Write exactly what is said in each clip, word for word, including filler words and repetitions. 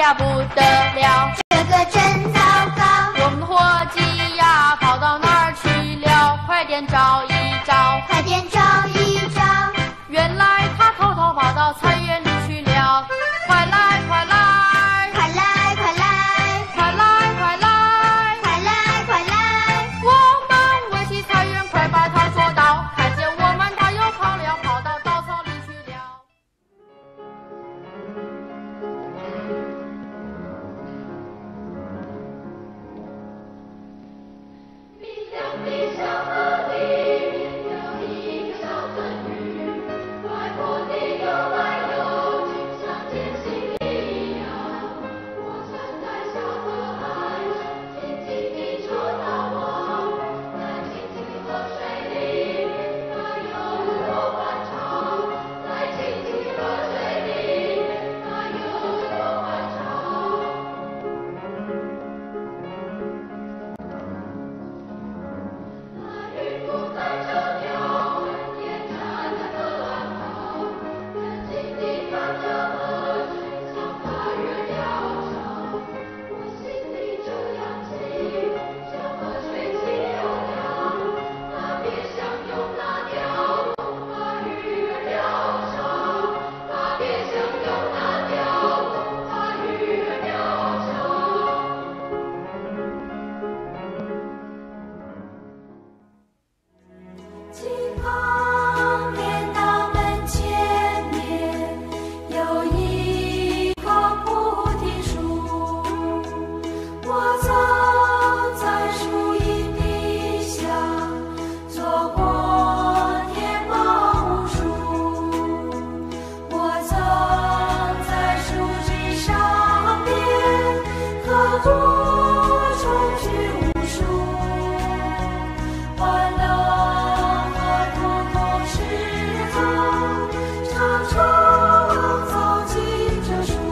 呀不得了， 这个真糟糕。 我们的伙计呀跑到哪儿去了？快点找一找， 快点找一找。 原来他偷偷跑到菜园里去了。快来快来， 快来快来， 快来快来， 快来快来。 我们围起菜园，快把他捉到。看见我们，他又跑了，跑到稻草里去了。 明亮的小河里面有一个小鳟鱼，快活地游来游去，像天星一样。我站在小河岸上，静静地瞅到我，在清清的河水里面，那有日落欢唱，在清清的河水里面，那有日落欢唱。那渔夫载着鸟儿，也站在河岸旁，安静地看着河水像跨越了潮。我心里这样急，像河水清又凉。那别想用那条龙跨越了潮，那别想用那条龙跨越了潮。 金旁边大门前面有一棵菩提树，我曾在树荫底下做过天马无数，我曾在树枝上面刻过重句无数，欢乐和苦痛时刻常常走进这树。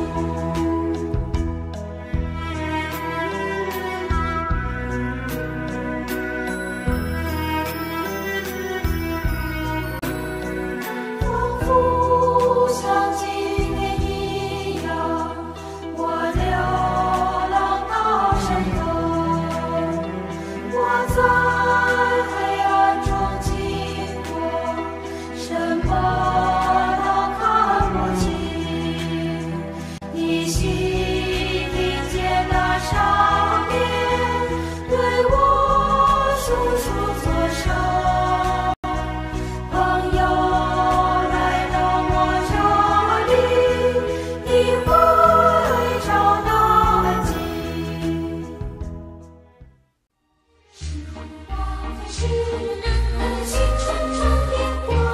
仿佛像今天一样，我流浪到深坑，我在黑暗中经过，什么都看不清，依稀听见那上面对我诉说作声。朋友来到我这里，你会找到安静。时光飞逝，青春常变过，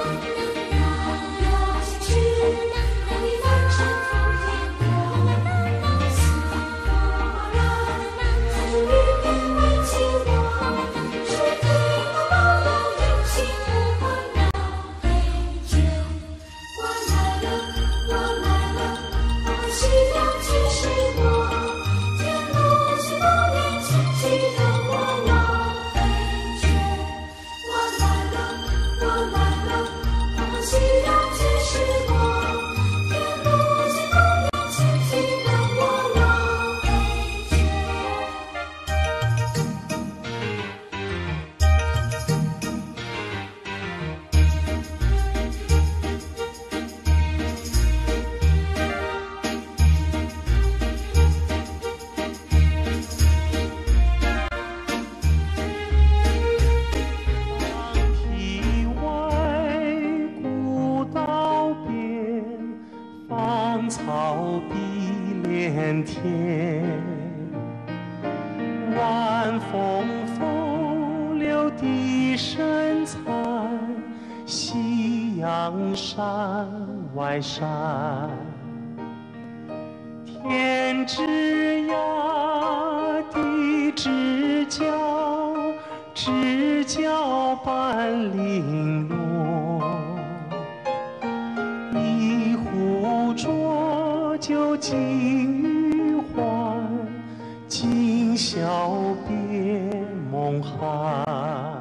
有心事，让你翻身赴天国。似风化乱，在这雨边为起落，是天的保佑，有心无困扰。嘿啾，我来了，我来了，我需要去失落，天路是不远，轻轻等我了。嘿啾，我来了，我来了，我需要去失落，天路是不远，轻轻等我了。嘿啾。 堤外古道边，芳草碧连天。晚风风流的深残，夕阳山外山。天之涯，地之角，知交半零落。一壶浊酒尽余欢，今宵别梦寒。